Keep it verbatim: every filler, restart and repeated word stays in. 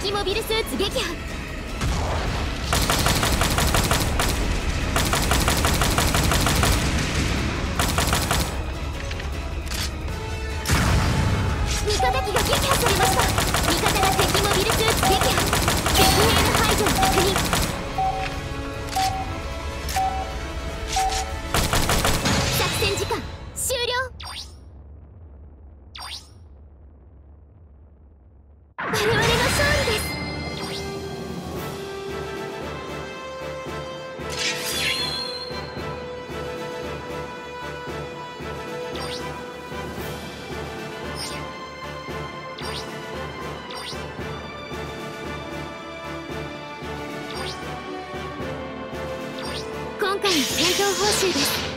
敵モビルスーツ撃破。味方機が撃破されました。味方が敵モビルスーツ撃破。敵兵の排除を確認。作戦時間終了。我々の勝利です。今回の戦闘報酬です。